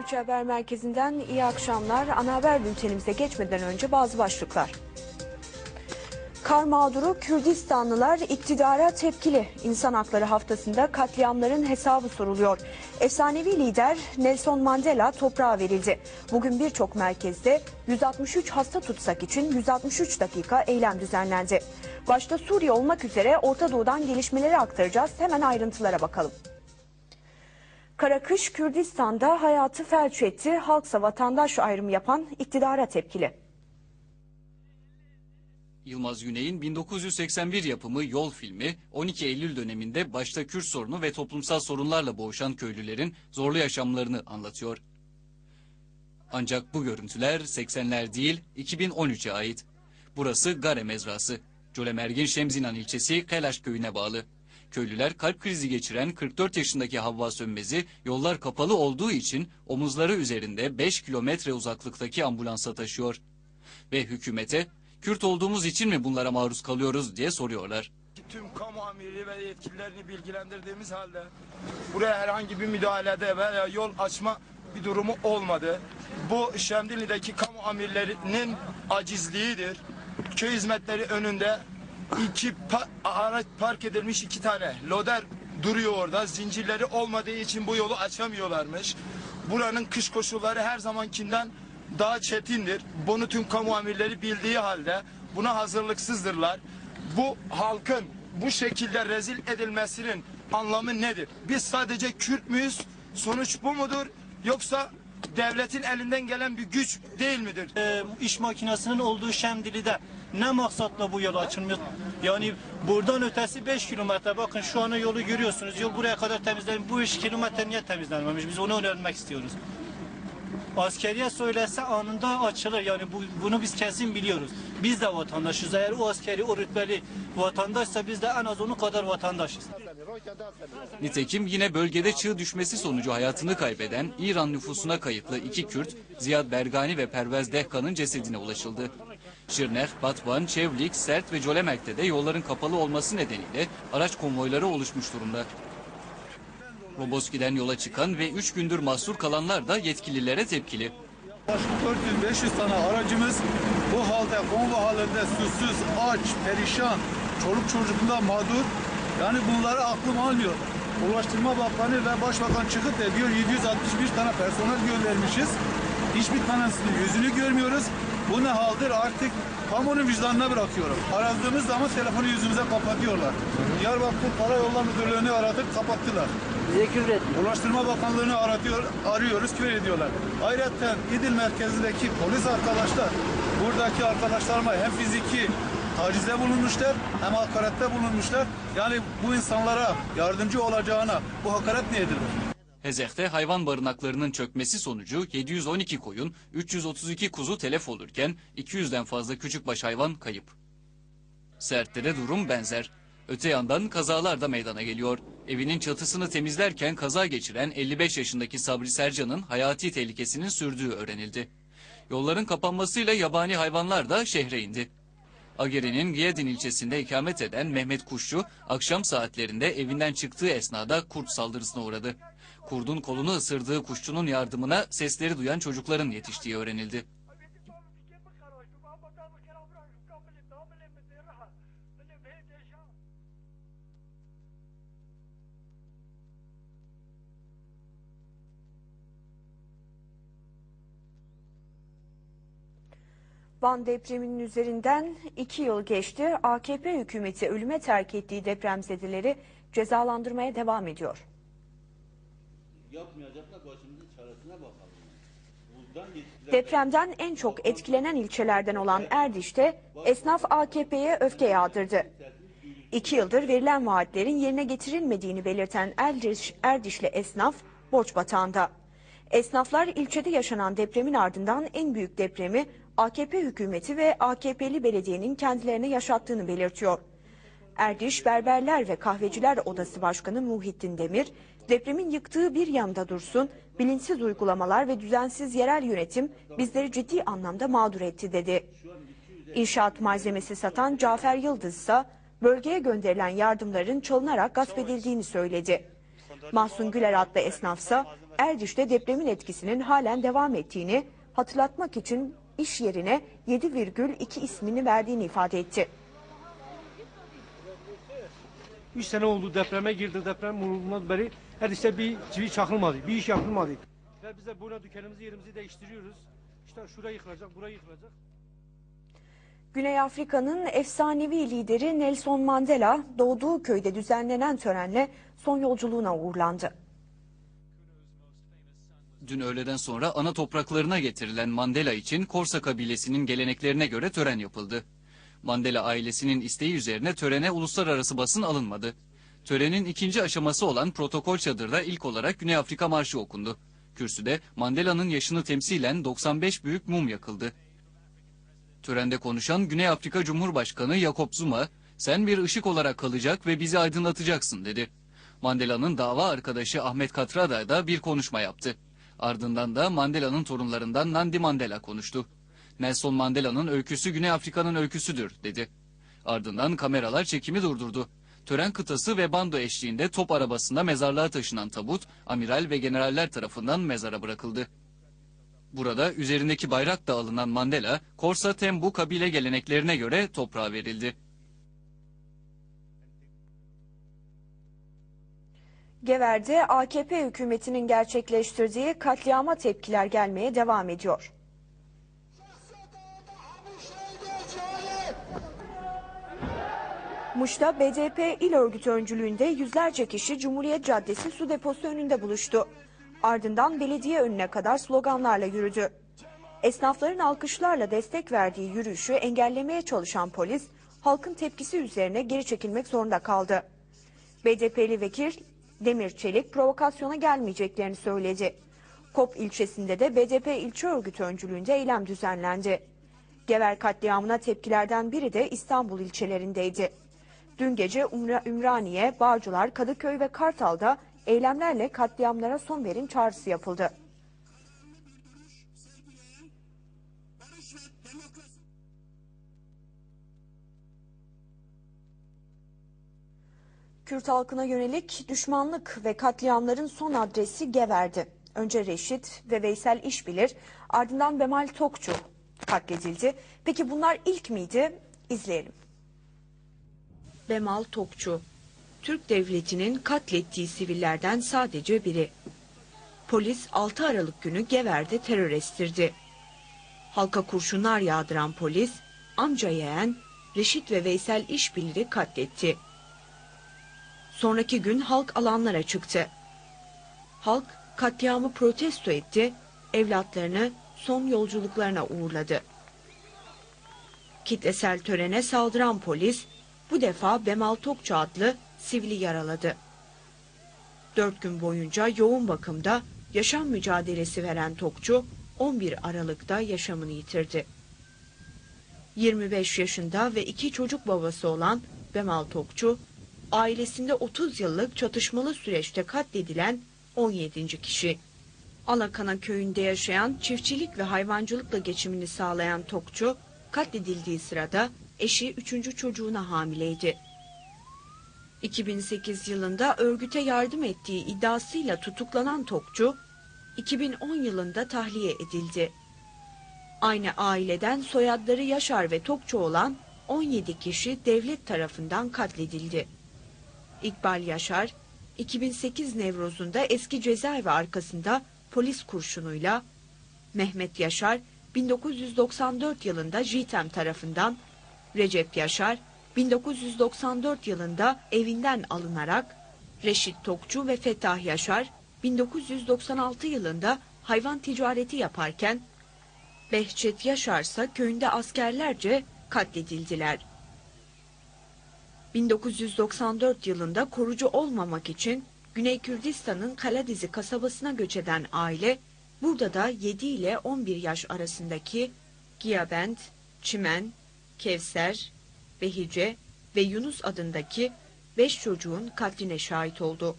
Türkçe Haber Merkezi'nden iyi akşamlar. Ana haber bültenimize geçmeden önce bazı başlıklar. Kar mağduru Kürdistanlılar iktidara tepkili. İnsan Hakları Haftası'nda katliamların hesabı soruluyor. Efsanevi lider Nelson Mandela toprağa verildi. Bugün birçok merkezde 163 hasta tutsak için 163 dakika eylem düzenlendi. Başta Suriye olmak üzere Orta Doğu'dan gelişmeleri aktaracağız. Hemen ayrıntılara bakalım. Kara kış Kürdistan'da hayatı felç etti. Halksa vatandaş ayrımı yapan iktidara tepkili. Yılmaz Güney'in 1981 yapımı Yol filmi 12 Eylül döneminde başta Kürt sorunu ve toplumsal sorunlarla boğuşan köylülerin zorlu yaşamlarını anlatıyor. Ancak bu görüntüler 80'ler değil 2013'e ait. Burası Gare mezrası. Colemergin Şemzinan ilçesi Kelaş köyüne bağlı. Köylüler kalp krizi geçiren 44 yaşındaki Havva Sönmez'i yollar kapalı olduğu için omuzları üzerinde 5 kilometre uzaklıktaki ambulansa taşıyor. Ve hükümete Kürt olduğumuz için mi bunlara maruz kalıyoruz diye soruyorlar. Tüm kamu amiri ve yetkililerini bilgilendirdiğimiz halde buraya herhangi bir müdahalede veya yol açma bir durumu olmadı. Bu Şemdinli'deki kamu amirlerinin acizliğidir. Köy hizmetleri önünde araç park edilmiş 2 tane loder duruyor orada. Zincirleri olmadığı için bu yolu açamıyorlarmış. Buranın kış koşulları her zamankinden daha çetindir. Bunu tüm kamu amirleri bildiği halde buna hazırlıksızdırlar. Bu halkın bu şekilde rezil edilmesinin anlamı nedir? Biz sadece Kürt müyüz? Sonuç bu mudur? Yoksa devletin elinden gelen bir güç değil midir? İş makinesinin olduğu Şemdili'de ne maksatla bu yol açılmıyor? Yani buradan ötesi 5 kilometre, bakın şu an yolu görüyorsunuz. Yol buraya kadar temizlenmiş. Bu 5 kilometre niye temizlenmemiş? Biz onu öğrenmek istiyoruz. Askeriye söylese anında açılır. Yani bunu biz kesin biliyoruz. Biz de vatandaşız. Eğer o askeri, o rütbeli vatandaşsa biz de en az onun kadar vatandaşız. Nitekim yine bölgede çığ düşmesi sonucu hayatını kaybeden İran nüfusuna kayıtlı 2 Kürt, Ziyad Bergani ve Pervez Dehkan'ın cesedine ulaşıldı. Şirneh, Batvan, Çevlik, Sert ve Colemerk'te de yolların kapalı olması nedeniyle araç konvoyları oluşmuş durumda. Roboski'den yola çıkan ve 3 gündür mahsur kalanlar da yetkililere tepkili. 400-500 tane aracımız bu halde, konvoy halinde susuz, aç, perişan, çoluk çocukluğunda mağdur. Yani bunları aklım almıyor. Ulaştırma Bakanı ve Başbakan çıkıp da diyor 761 tane personel göndermişiz. Hiçbir tanesinin yüzünü görmüyoruz. Bu ne haldir artık kamunun vicdanına bırakıyorum. Aradığımız zaman telefonu yüzümüze kapatıyorlar. Diyarbakır Karayollar Müdürlüğü'nü aradık, kapattılar. Ulaştırma Bakanlığı'nı arıyoruz, küfür ediyorlar. Ayrıca İdil merkezindeki polis arkadaşlar, buradaki arkadaşlarıma hem fiziki tacize bulunmuşlar hem hakarette bulunmuşlar. Yani bu insanlara yardımcı olacağına bu hakaret ne edilir? Hezek'te hayvan barınaklarının çökmesi sonucu 712 koyun, 332 kuzu telef olurken 200'den fazla küçükbaş hayvan kayıp. Sert'te de durum benzer. Öte yandan kazalar da meydana geliyor. Evinin çatısını temizlerken kaza geçiren 55 yaşındaki Sabri Sercan'ın hayati tehlikesinin sürdüğü öğrenildi. Yolların kapanmasıyla yabani hayvanlar da şehre indi. Ageri'nin Giyedin ilçesinde ikamet eden Mehmet Kuşçu, akşam saatlerinde evinden çıktığı esnada kurt saldırısına uğradı. Kurdun kolunu ısırdığı kuşçunun yardımına sesleri duyan çocukların yetiştiği öğrenildi. Van depreminin üzerinden 2 yıl geçti. AKP hükümeti ölüme terk ettiği depremzedeleri cezalandırmaya devam ediyor. Depremden en çok etkilenen ilçelerden olan Erdiş'te esnaf AKP'ye öfke yağdırdı. 2 yıldır verilen vaatlerin yerine getirilmediğini belirten Erdişli esnaf borç batağında. Esnaflar ilçede yaşanan depremin ardından en büyük depremi AKP hükümeti ve AKP'li belediyenin kendilerine yaşattığını belirtiyor. Erdiş Berberler ve Kahveciler Odası Başkanı Muhittin Demir, depremin yıktığı bir yanda dursun, bilinçsiz uygulamalar ve düzensiz yerel yönetim bizleri ciddi anlamda mağdur etti dedi. İnşaat malzemesi satan Cafer Yıldız ise bölgeye gönderilen yardımların çalınarak gasp edildiğini söyledi. Mahsun Güler adlı esnafsa Erdiş'te depremin etkisinin halen devam ettiğini hatırlatmak için iş yerine 7,2 ismini verdiğini ifade etti. 3 sene oldu depreme girdi. Deprem olduğundan beri her işte bir çivi çakılmadı, bir iş yapılmadı. Ve biz de burada dükkanımızı yerimizi değiştiriyoruz. İşte şurayı yıkılacak, burayı yıkılacak. Güney Afrika'nın efsanevi lideri Nelson Mandela doğduğu köyde düzenlenen törenle son yolculuğuna uğurlandı. Dün öğleden sonra ana topraklarına getirilen Mandela için Korsa kabilesinin geleneklerine göre tören yapıldı. Mandela ailesinin isteği üzerine törene uluslararası basın alınmadı. Törenin ikinci aşaması olan protokol çadırda ilk olarak Güney Afrika Marşı okundu. Kürsüde Mandela'nın yaşını temsilen 95 büyük mum yakıldı. Törende konuşan Güney Afrika Cumhurbaşkanı Jacob Zuma, "Sen bir ışık olarak kalacak ve bizi aydınlatacaksın." dedi. Mandela'nın dava arkadaşı Ahmet Kathrada da bir konuşma yaptı. Ardından da Mandela'nın torunlarından Nandi Mandela konuştu. Nelson Mandela'nın öyküsü Güney Afrika'nın öyküsüdür dedi. Ardından kameralar çekimi durdurdu. Tören kıtası ve bando eşliğinde top arabasında mezarlığa taşınan tabut, amiral ve generaller tarafından mezara bırakıldı. Burada üzerindeki bayrak da alınan Mandela, Korsa Tembu kabile geleneklerine göre toprağa verildi. Gever'de AKP hükümetinin gerçekleştirdiği katliama tepkiler gelmeye devam ediyor. Muş'ta BDP İl Örgütü öncülüğünde yüzlerce kişi Cumhuriyet Caddesi su deposu önünde buluştu. Ardından belediye önüne kadar sloganlarla yürüdü. Esnafların alkışlarla destek verdiği yürüyüşü engellemeye çalışan polis, halkın tepkisi üzerine geri çekilmek zorunda kaldı. BDP'li vekil Demir Çelik provokasyona gelmeyeceklerini söyledi. Kop ilçesinde de BDP ilçe örgütü öncülüğünde eylem düzenlendi. Gever katliamına tepkilerden biri de İstanbul ilçelerindeydi. Dün gece Ümraniye, Bağcılar, Kadıköy ve Kartal'da eylemlerle katliamlara son verin çağrısı yapıldı. Kürt halkına yönelik düşmanlık ve katliamların son adresi Gever'di. Önce Reşit ve Veysel İşbilir, ardından Bemal Tokçu katledildi. Peki bunlar ilk miydi? İzleyelim. Bemal Tokçu, Türk Devleti'nin katlettiği sivillerden sadece biri. Polis 6 Aralık günü Gever'de terör estirdi. Halka kurşunlar yağdıran polis, amca yeğen Reşit ve Veysel İşbilir'i katletti. Sonraki gün halk alanlara çıktı. Halk katliamı protesto etti, evlatlarını son yolculuklarına uğurladı. Kitlesel törene saldıran polis, bu defa Bemal Tokçu adlı sivili yaraladı. 4 gün boyunca yoğun bakımda yaşam mücadelesi veren Tokçu, 11 Aralık'ta yaşamını yitirdi. 25 yaşında ve 2 çocuk babası olan Bemal Tokçu, ailesinde 30 yıllık çatışmalı süreçte katledilen 17. kişi. Alakana köyünde yaşayan, çiftçilik ve hayvancılıkla geçimini sağlayan Tokçu, katledildiği sırada eşi 3. çocuğuna hamileydi. 2008 yılında örgüte yardım ettiği iddiasıyla tutuklanan Tokçu, 2010 yılında tahliye edildi. Aynı aileden soyadları Yaşar ve Tokçu olan 17 kişi devlet tarafından katledildi. İkbal Yaşar, 2008 Nevruz'unda eski cezaevi arkasında polis kurşunuyla, Mehmet Yaşar, 1994 yılında JITEM tarafından, Recep Yaşar, 1994 yılında evinden alınarak, Reşit Tokçu ve Fettah Yaşar, 1996 yılında hayvan ticareti yaparken, Behçet Yaşar ise köyünde askerlerce katledildiler. 1994 yılında korucu olmamak için Güney Kürdistan'ın Kaladizi kasabasına göç eden aile, burada da 7 ile 11 yaş arasındaki Giyabend, Çimen, Kevser, Behice ve Yunus adındaki 5 çocuğun katline şahit oldu.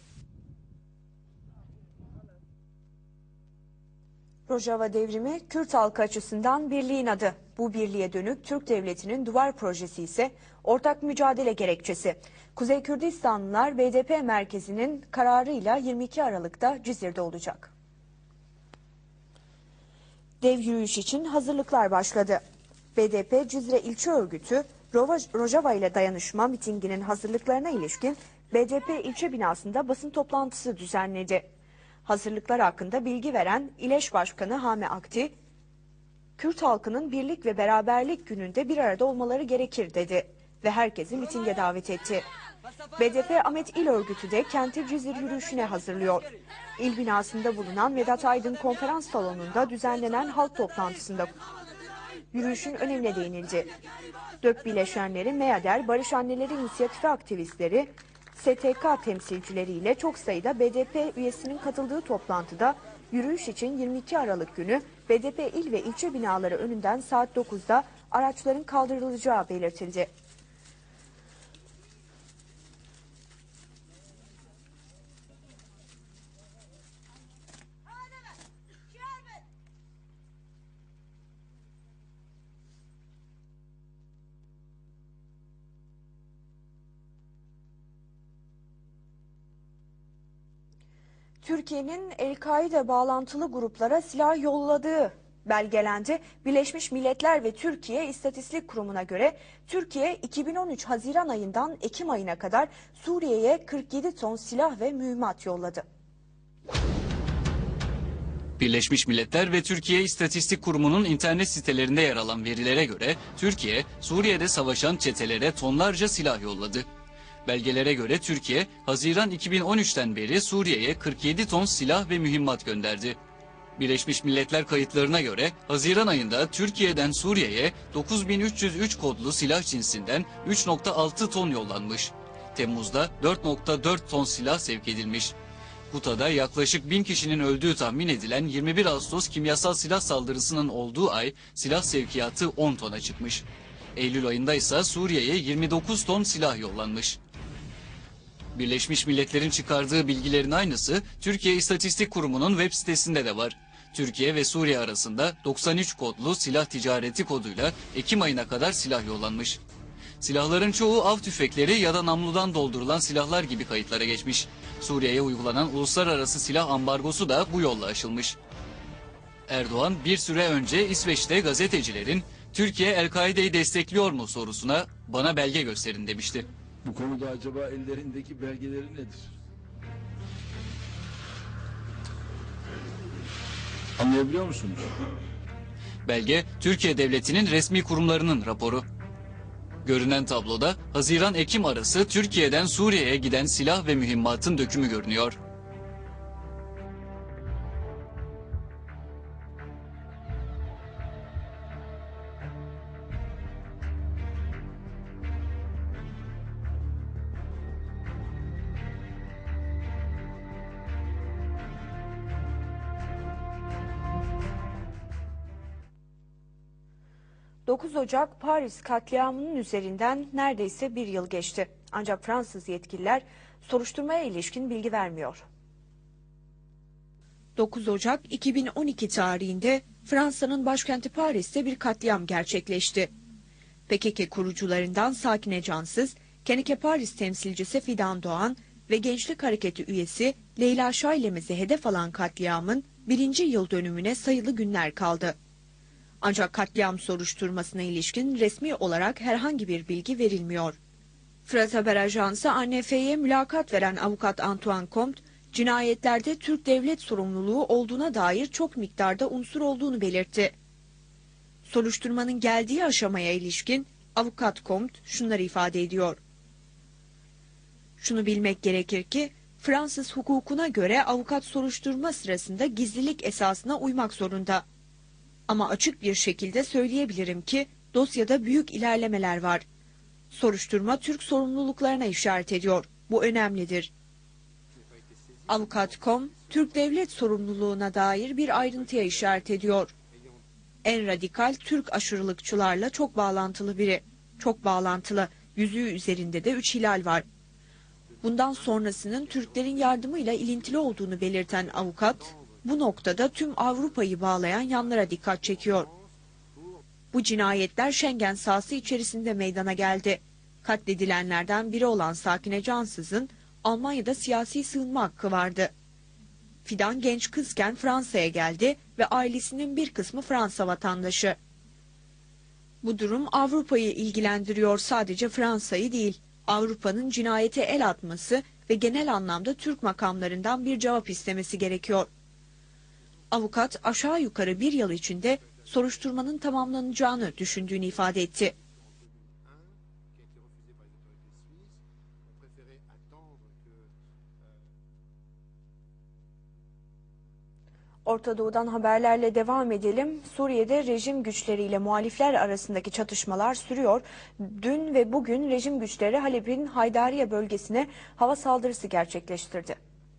Rojava devrimi Kürt halkı açısından birliğin adı. Bu birliğe dönük Türk Devleti'nin duvar projesi ise ortak mücadele gerekçesi. Kuzey Kürdistanlılar BDP merkezinin kararıyla 22 Aralık'ta Cizre'de olacak. Dev yürüyüş için hazırlıklar başladı. BDP Cizre İlçe Örgütü, Rojava ile dayanışma mitinginin hazırlıklarına ilişkin BDP ilçe binasında basın toplantısı düzenledi. Hazırlıklar hakkında bilgi veren İleş Başkanı Hami Akti, Kürt halkının birlik ve beraberlik gününde bir arada olmaları gerekir dedi ve herkesi mitinge davet etti. BDP Ahmet İl Örgütü de kenti Cizre yürüyüşüne hazırlıyor. İl binasında bulunan Vedat Aydın konferans salonunda düzenlenen halk toplantısında yürüyüşün önemine değinildi. DÖP bileşenleri, MEADER, Barış Anneleri İnisiyatifi aktivistleri, STK temsilcileriyle çok sayıda BDP üyesinin katıldığı toplantıda yürüyüş için 22 Aralık günü BDP il ve ilçe binaları önünden saat 9'da araçların kaldırılacağı belirtildi. Türkiye'nin El-Kaide bağlantılı gruplara silah yolladığı belgelendi. Birleşmiş Milletler ve Türkiye İstatistik Kurumu'na göre Türkiye 2013 Haziran ayından Ekim ayına kadar Suriye'ye 47 ton silah ve mühimmat yolladı. Birleşmiş Milletler ve Türkiye İstatistik Kurumu'nun internet sitelerinde yer alan verilere göre Türkiye, Suriye'de savaşan çetelere tonlarca silah yolladı. Belgelere göre Türkiye, Haziran 2013'ten beri Suriye'ye 47 ton silah ve mühimmat gönderdi. Birleşmiş Milletler kayıtlarına göre Haziran ayında Türkiye'den Suriye'ye 9303 kodlu silah cinsinden 3.6 ton yollanmış. Temmuz'da 4.4 ton silah sevk edilmiş. Guta'da yaklaşık 1000 kişinin öldüğü tahmin edilen 21 Ağustos kimyasal silah saldırısının olduğu ay silah sevkiyatı 10 tona çıkmış. Eylül ayında ise Suriye'ye 29 ton silah yollanmış. Birleşmiş Milletler'in çıkardığı bilgilerin aynısı Türkiye İstatistik Kurumu'nun web sitesinde de var. Türkiye ve Suriye arasında 93 kodlu silah ticareti koduyla Ekim ayına kadar silah yollanmış. Silahların çoğu av tüfekleri ya da namludan doldurulan silahlar gibi kayıtlara geçmiş. Suriye'ye uygulanan uluslararası silah ambargosu da bu yolla aşılmış. Erdoğan bir süre önce İsveç'te gazetecilerin Türkiye El-Kaide'yi destekliyor mu sorusuna bana belge gösterin demişti. Bu konuda acaba ellerindeki belgeleri nedir? Anlayabiliyor musunuz? Belge, Türkiye Devleti'nin resmi kurumlarının raporu. Görünen tabloda Haziran-Ekim arası Türkiye'den Suriye'ye giden silah ve mühimmatın dökümü görünüyor. ...9 Ocak Paris katliamının üzerinden neredeyse bir yıl geçti. Ancak Fransız yetkililer soruşturmaya ilişkin bilgi vermiyor. 9 Ocak 2012 tarihinde Fransa'nın başkenti Paris'te bir katliam gerçekleşti. PKK kurucularından Sakine Cansız, Kenike Paris temsilcisi Fidan Doğan ve Gençlik Hareketi üyesi Leyla Şailemez'i hedef alan katliamın 1. yıl dönümüne sayılı günler kaldı. Ancak katliam soruşturmasına ilişkin resmi olarak herhangi bir bilgi verilmiyor. Fırat Haber Ajansı ANF'ye mülakat veren avukat Antoine Comte, cinayetlerde Türk devlet sorumluluğu olduğuna dair çok miktarda unsur olduğunu belirtti. Soruşturmanın geldiği aşamaya ilişkin avukat Comte şunları ifade ediyor. Şunu bilmek gerekir ki, Fransız hukukuna göre avukat soruşturma sırasında gizlilik esasına uymak zorunda. Ama açık bir şekilde söyleyebilirim ki dosyada büyük ilerlemeler var. Soruşturma Türk sorumluluklarına işaret ediyor. Bu önemlidir. Avukat Com, Türk devlet sorumluluğuna dair bir ayrıntıya işaret ediyor. En radikal Türk aşırılıkçılarla çok bağlantılı biri. Çok bağlantılı, yüzüğü üzerinde de 3 hilal var. Bundan sonrasının Türklerin yardımıyla ilintili olduğunu belirten avukat, bu noktada tüm Avrupa'yı bağlayan yanlara dikkat çekiyor. Bu cinayetler Schengen sahası içerisinde meydana geldi. Katledilenlerden biri olan Sakine Cansız'ın Almanya'da siyasi sığınma hakkı vardı. Fidan genç kızken Fransa'ya geldi ve ailesinin bir kısmı Fransa vatandaşı. Bu durum Avrupa'yı ilgilendiriyor, sadece Fransa'yı değil. Avrupa'nın cinayete el atması ve genel anlamda Türk makamlarından bir cevap istemesi gerekiyor. Avukat aşağı yukarı bir yıl içinde soruşturmanın tamamlanacağını düşündüğünü ifade etti. Orta Doğu'dan haberlerle devam edelim. Suriye'de rejim güçleriyle muhalifler arasındaki çatışmalar sürüyor. Dün ve bugün rejim güçleri Halep'in Haydariye bölgesine hava saldırısı gerçekleştirdi.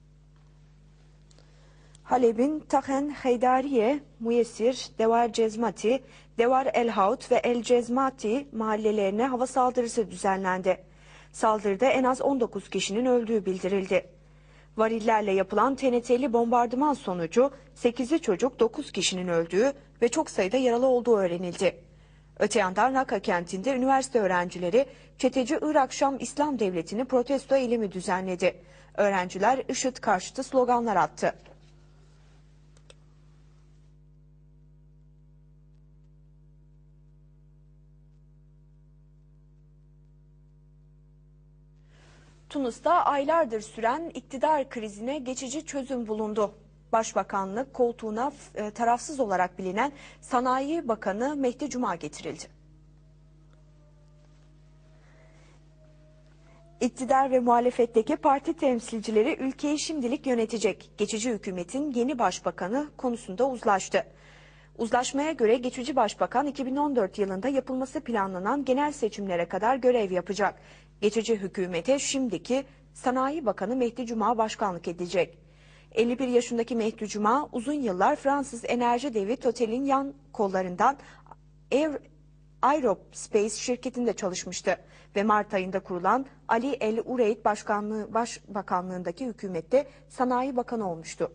Halep'in Tahen, Haydariye, Muyesir, Devar Cezmati, Devar El Haut ve El Cezmati mahallelerine hava saldırısı düzenlendi. Saldırıda en az 19 kişinin öldüğü bildirildi. Varillerle yapılan TNT'li bombardıman sonucu 8'li çocuk, 9 kişinin öldüğü ve çok sayıda yaralı olduğu öğrenildi. Öte yandan Raqqa kentinde üniversite öğrencileri çeteci Irak Şam İslam Devleti'ni protesto eylemi düzenledi. Öğrenciler IŞİD karşıtı sloganlar attı. Tunus'ta aylardır süren iktidar krizine geçici çözüm bulundu. Başbakanlık koltuğuna tarafsız olarak bilinen Sanayi Bakanı Mehdi Cuma getirildi. İktidar ve muhalefetteki parti temsilcileri ülkeyi şimdilik yönetecek geçici hükümetin yeni başbakanı konusunda uzlaştı. Uzlaşmaya göre geçici başbakan 2014 yılında yapılması planlanan genel seçimlere kadar görev yapacak. Geçici hükümete şimdiki Sanayi Bakanı Mehdi Cuma başkanlık edecek. 51 yaşındaki Mehdi Cuma uzun yıllar Fransız enerji devi Total'in yan kollarından Aerospace şirketinde çalışmıştı ve Mart ayında kurulan Ali El Ureyd Başbakanlığındaki hükümette Sanayi Bakanı olmuştu.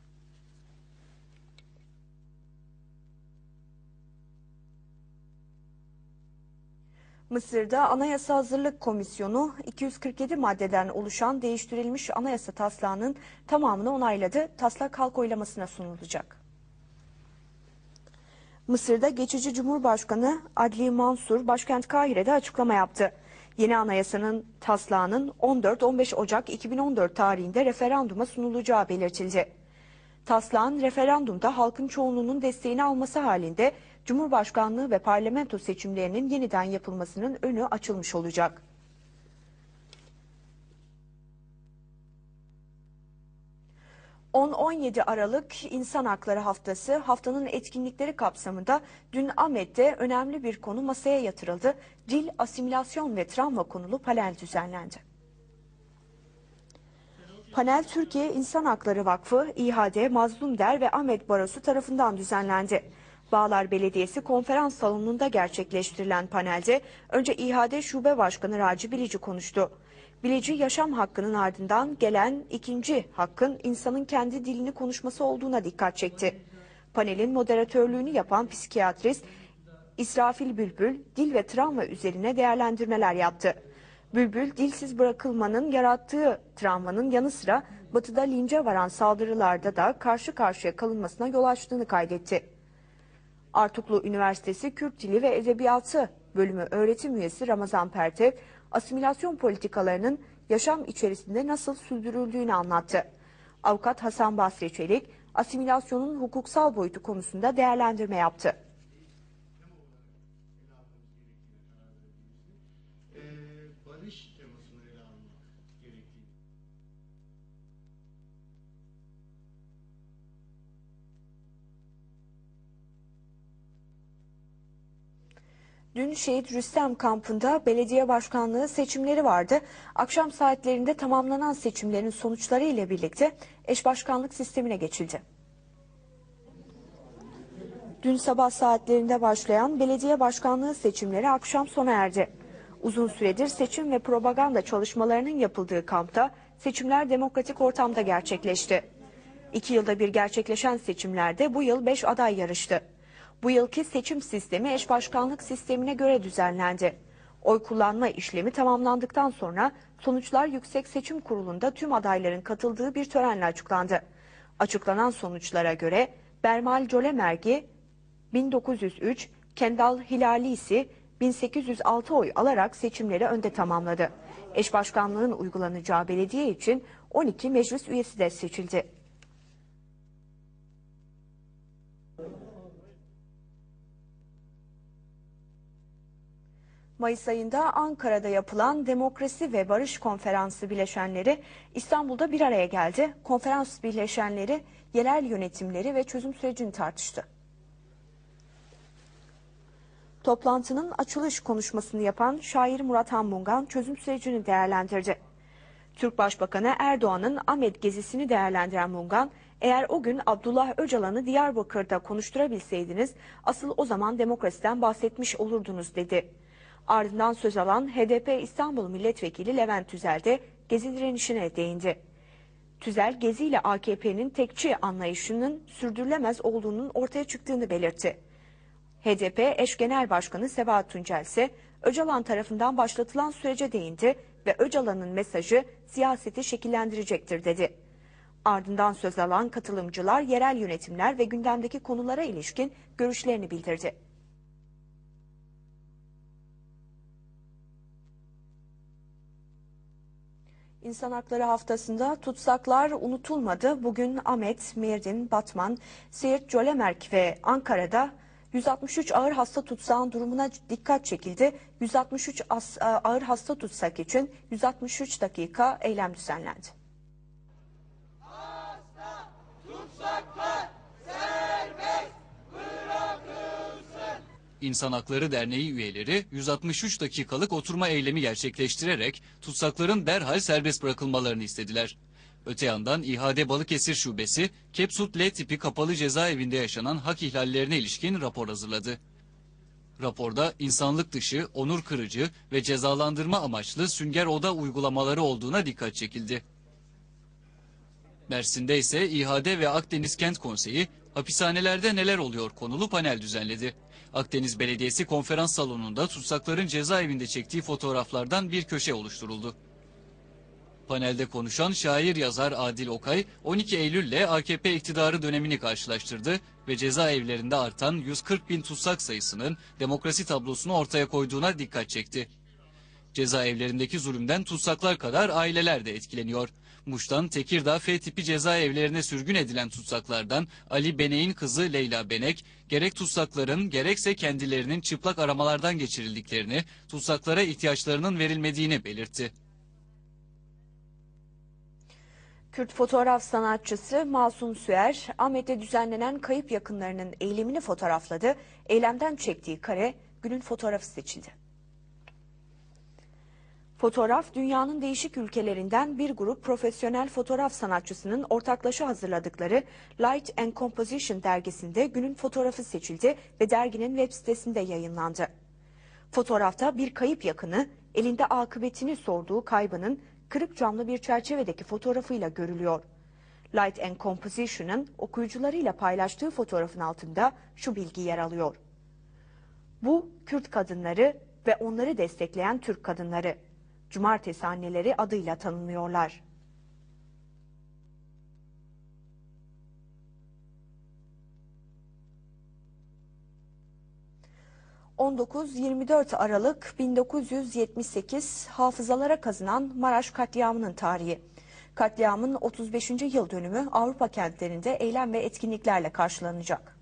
Mısır'da Anayasa Hazırlık Komisyonu 247 maddeden oluşan değiştirilmiş anayasa taslağının tamamını onayladı. Taslak halk oylamasına sunulacak. Mısır'da geçici Cumhurbaşkanı Adli Mansur başkent Kahire'de açıklama yaptı. Yeni anayasanın taslağının 14-15 Ocak 2014 tarihinde referanduma sunulacağı belirtildi. Taslağın referandumda halkın çoğunluğunun desteğini alması halinde Cumhurbaşkanlığı ve parlamento seçimlerinin yeniden yapılmasının önü açılmış olacak. ...10-17 Aralık İnsan Hakları Haftası, haftanın etkinlikleri kapsamında dün Ahmet'te önemli bir konu masaya yatırıldı. Dil, asimilasyon ve travma konulu panel düzenlendi. Panel Türkiye İnsan Hakları Vakfı, İHAD, Mazlum Der ve Ahmet Barosu tarafından düzenlendi. Bağlar Belediyesi konferans salonunda gerçekleştirilen panelde önce İHAD Şube Başkanı Raci Bilici konuştu. Bilici, yaşam hakkının ardından gelen ikinci hakkın insanın kendi dilini konuşması olduğuna dikkat çekti. Panelin moderatörlüğünü yapan psikiyatrist İsrafil Bülbül, dil ve travma üzerine değerlendirmeler yaptı. Bülbül, dilsiz bırakılmanın yarattığı travmanın yanı sıra Batı'da lince varan saldırılarda da karşı karşıya kalınmasına yol açtığını kaydetti. Artuklu Üniversitesi Kürt Dili ve Edebiyatı bölümü öğretim üyesi Ramazan Pertev, asimilasyon politikalarının yaşam içerisinde nasıl sürdürüldüğünü anlattı. Avukat Hasan Basri Çelik, asimilasyonun hukuksal boyutu konusunda değerlendirme yaptı. Dün Şehit Rüstem kampında belediye başkanlığı seçimleri vardı. Akşam saatlerinde tamamlanan seçimlerin sonuçları ile birlikte eş başkanlık sistemine geçildi. Dün sabah saatlerinde başlayan belediye başkanlığı seçimleri akşam sona erdi. Uzun süredir seçim ve propaganda çalışmalarının yapıldığı kampta seçimler demokratik ortamda gerçekleşti. 2 yılda bir gerçekleşen seçimlerde bu yıl 5 aday yarıştı. Bu yılki seçim sistemi eş başkanlık sistemine göre düzenlendi. Oy kullanma işlemi tamamlandıktan sonra sonuçlar Yüksek Seçim Kurulu'nda tüm adayların katıldığı bir törenle açıklandı. Açıklanan sonuçlara göre Bermal Colemergi 1903, Kendal Hilali ise 1806 oy alarak seçimleri önde tamamladı. Eş başkanlığın uygulanacağı belediye için 12 meclis üyesi de seçildi. Mayıs ayında Ankara'da yapılan Demokrasi ve Barış Konferansı bileşenleri İstanbul'da bir araya geldi. Konferans bileşenleri yerel yönetimleri ve çözüm sürecini tartıştı. Toplantının açılış konuşmasını yapan şair Murat Hanmungan çözüm sürecini değerlendirdi. Türk Başbakanı Erdoğan'ın Ahmet gezisini değerlendiren Mungan, eğer o gün Abdullah Öcalan'ı Diyarbakır'da konuşturabilseydiniz asıl o zaman demokrasiden bahsetmiş olurdunuz dedi. Ardından söz alan HDP İstanbul Milletvekili Levent Tüzel de Gezi direnişine değindi. Tüzel, Gezi ile AKP'nin tekçi anlayışının sürdürülemez olduğunun ortaya çıktığını belirtti. HDP eş genel başkanı Sebahat Tuncel ise Öcalan tarafından başlatılan sürece değindi ve Öcalan'ın mesajı siyaseti şekillendirecektir dedi. Ardından söz alan katılımcılar yerel yönetimler ve gündemdeki konulara ilişkin görüşlerini bildirdi. İnsan Hakları Haftası'nda tutsaklar unutulmadı. Bugün Ahmet, Mardin, Batman, Siirt, Colemerk ve Ankara'da 163 ağır hasta tutsağın durumuna dikkat çekildi. 163 ağır hasta tutsak için 163 dakika eylem düzenlendi. Hasta tutsaklar serbest bırakılsın. İnsan Hakları Derneği üyeleri 163 dakikalık oturma eylemi gerçekleştirerek tutsakların derhal serbest bırakılmalarını istediler. Öte yandan İHA'de Balıkesir Şubesi, Kepsut L tipi kapalı cezaevinde yaşanan hak ihlallerine ilişkin rapor hazırladı. Raporda insanlık dışı, onur kırıcı ve cezalandırma amaçlı sünger oda uygulamaları olduğuna dikkat çekildi. Mersin'de ise İHA'de ve Akdeniz Kent Konseyi, hapishanelerde neler oluyor konulu panel düzenledi. Akdeniz Belediyesi konferans salonunda tutsakların cezaevinde çektiği fotoğraflardan bir köşe oluşturuldu. Panelde konuşan şair yazar Adil Okay, 12 Eylül'le AKP iktidarı dönemini karşılaştırdı ve cezaevlerinde artan 140 bin tutsak sayısının demokrasi tablosunu ortaya koyduğuna dikkat çekti. Cezaevlerindeki zulümden tutsaklar kadar aileler de etkileniyor. Muş'tan Tekirdağ F tipi cezaevlerine sürgün edilen tutsaklardan Ali Benek'in kızı Leyla Benek, gerek tutsakların gerekse kendilerinin çıplak aramalardan geçirildiklerini, tutsaklara ihtiyaçlarının verilmediğini belirtti. Kürt fotoğraf sanatçısı Masum Süer, Ahmet'te düzenlenen kayıp yakınlarının eylemini fotoğrafladı. Eylemden çektiği kare günün fotoğrafı seçildi. Fotoğraf, dünyanın değişik ülkelerinden bir grup profesyonel fotoğraf sanatçısının ortaklaşa hazırladıkları Light and Composition dergisinde günün fotoğrafı seçildi ve derginin web sitesinde yayınlandı. Fotoğrafta bir kayıp yakını, elinde akıbetini sorduğu kaybının kırık camlı bir çerçevedeki fotoğrafıyla görülüyor. Light and Composition'ın okuyucularıyla paylaştığı fotoğrafın altında şu bilgi yer alıyor. Bu Kürt kadınları ve onları destekleyen Türk kadınları. Cumartesi anneleri adıyla tanınıyorlar. ...19-24 Aralık 1978 hafızalara kazınan Maraş katliamının tarihi. Katliamın 35. yıl dönümü Avrupa kentlerinde eylem ve etkinliklerle karşılanacak.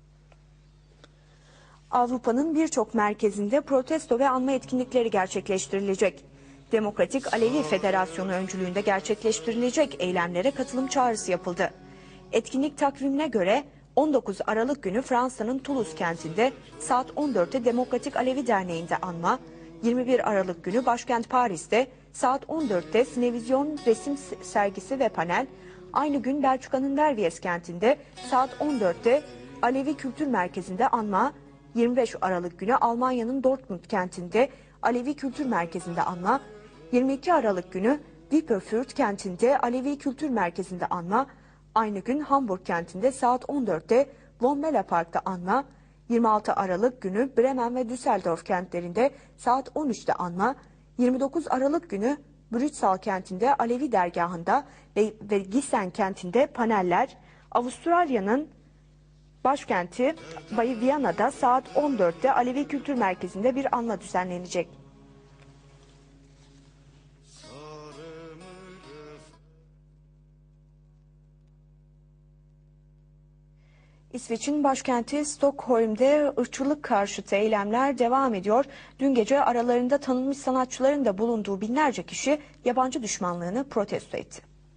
Avrupa'nın birçok merkezinde protesto ve anma etkinlikleri gerçekleştirilecek. Demokratik Alevi Federasyonu öncülüğünde gerçekleştirilecek eylemlere katılım çağrısı yapıldı. Etkinlik takvimine göre 19 Aralık günü Fransa'nın Toulouse kentinde saat 14'te Demokratik Alevi Derneği'nde anma, 21 Aralık günü başkent Paris'te saat 14'te Sinevizyon resim sergisi ve panel, aynı gün Belçika'nın Verviers kentinde saat 14'te Alevi Kültür Merkezi'nde anma, 25 Aralık günü Almanya'nın Dortmund kentinde Alevi Kültür Merkezi'nde anma, 22 Aralık günü Wipperfürth kentinde Alevi Kültür Merkezi'nde anma, aynı gün Hamburg kentinde saat 14'te Von Mella Park'ta anma, 26 Aralık günü Bremen ve Düsseldorf kentlerinde saat 13'te anma, 29 Aralık günü Brüksel kentinde Alevi dergahında ve Gießen kentinde paneller, Avustralya'nın başkenti Viyana'da saat 14'te Alevi Kültür Merkezi'nde bir anma düzenlenecek. İsveç'in başkenti Stockholm'de ırkçılık karşıtı eylemler devam ediyor. Dün gece aralarında tanınmış sanatçıların da bulunduğu binlerce kişi yabancı düşmanlığını protesto etti.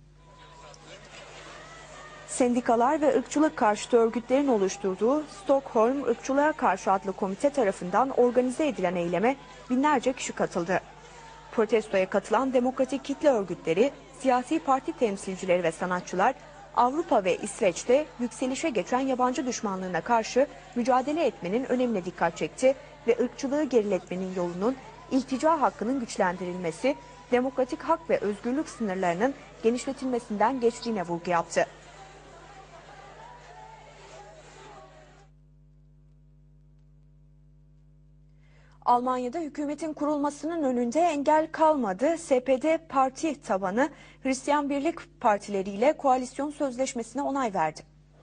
Sendikalar ve ırkçılık karşıtı örgütlerin oluşturduğu Stockholm Irkçılığa Karşı adlı komite tarafından organize edilen eyleme binlerce kişi katıldı. Protestoya katılan demokratik kitle örgütleri, siyasi parti temsilcileri ve sanatçılar Avrupa ve İsveç'te yükselişe geçen yabancı düşmanlığına karşı mücadele etmenin önemine dikkat çekti ve ırkçılığı geriletmenin yolunun iltica hakkının güçlendirilmesi, demokratik hak ve özgürlük sınırlarının genişletilmesinden geçtiğine vurgu yaptı. Almanya'da hükümetin kurulmasının önünde engel kalmadı. SPD parti tabanı Hristiyan Birlik partileriyle koalisyon sözleşmesine onay verdi.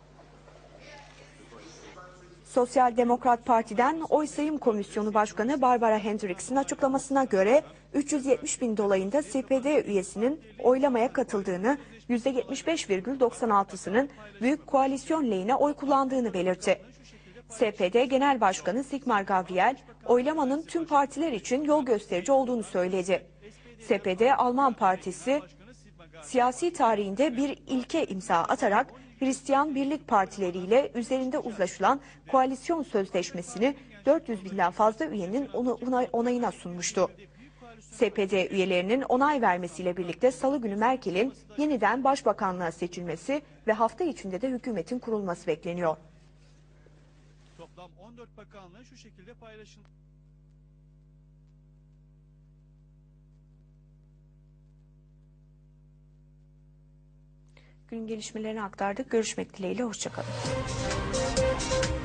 Sosyal Demokrat Parti'den Oy Sayım Komisyonu Başkanı Barbara Hendricks'in açıklamasına göre 370 bin dolayında SPD üyesinin oylamaya katıldığını, %75,96'sının Büyük Koalisyon lehine oy kullandığını belirtti. SPD Genel Başkanı Sigmar Gabriel, oylamanın tüm partiler için yol gösterici olduğunu söyledi. SPD Alman Partisi, siyasi tarihinde bir ilke imza atarak Hristiyan Birlik partileriyle üzerinde uzlaşılan koalisyon sözleşmesini 400 binden fazla üyenin onayına sunmuştu. SPD üyelerinin onay vermesiyle birlikte Salı günü Merkel'in yeniden başbakanlığa seçilmesi ve hafta içinde de hükümetin kurulması bekleniyor. Toplam 14 bakanlığın şu şekilde paylaşıldı. Gün gelişmelerini aktardık. Görüşmek dileğiyle. Hoşça kalın.